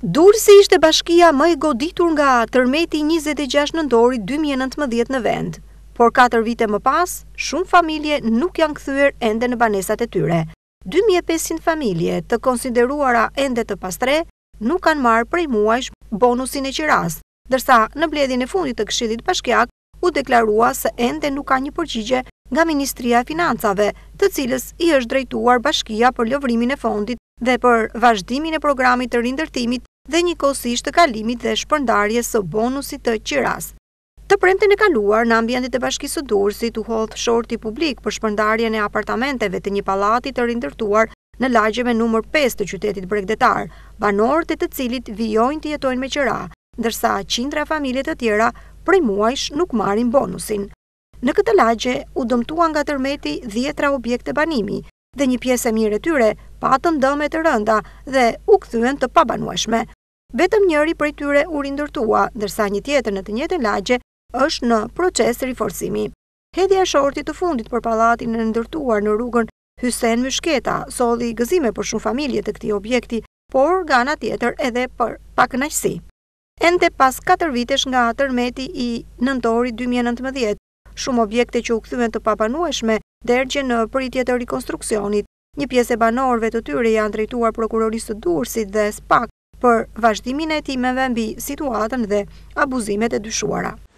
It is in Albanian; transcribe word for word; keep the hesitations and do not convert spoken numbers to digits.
Durrësi ishte bashkia më e goditur nga tërmeti njëzet e gjashtë nëntori dy mijë e nëntëmbëdhjetë në vend, por katër vite më pas, shumë familje nuk janë kthyer ende në banesat e tyre. dy mijë e pesëqind familje të konsideruara ende të pastre nuk kanë marrë prej muajsh bonusin e qiras, ndërsa në mbledhjen e fundit të Këshillit Bashkiak u deklarua se ende nuk ka një përgjigje nga Ministria e Financave, të cilës i është drejtuar bashkia për lëvrimin e fondit dhe për vazhdimin e programit të rindërtimit dhe njëkohësisht të kalimit dhe shpërndarjes së bonusit të qiras. Të premten e kaluar në ambientet e Bashkisë së Durrësit u hodh shorti publik për shpërndarjen e apartamenteve të një pallati të rindërtuar në lagje me numër pesë të qytetit bregdetar, banorët e të cilit vijojnë të jetojnë me qira, ndërsa qindra familje të tjera prej muajsh nuk marrin bonusin. Në këtë lagje u dëmtuan nga tërmeti dhjetra objekte banimi dhe një pjesë e mirë e tyre patën dëme të rënda dhe u kthyen të pabanueshme. Vetëm njëri prej tyre u rindërtua, ndërsa një tjetër në të njëjtën lagje është në proces riforcimi. Hedhja e shortit të fundit për pallatin e rindërtuar në rrugën Hysen Myshketa solli gëzime për shumë familje të këtij objekti, por nga ana tjetër edhe për pakënaqësi. Ende pas katër vitesh nga tërmeti i nëntorit dy mijë e nëntëmbëdhjetë, shumë objekte që u kthyen të pabanueshme derdhjen në pritje të rikonstruksionit. Një pjesë e banorëve të tyre janë drejtuar prokurorisë së Durrësit dhe SPAK për vazhdimin e hetimeve mbi situatën dhe abuzimet e dyshuara.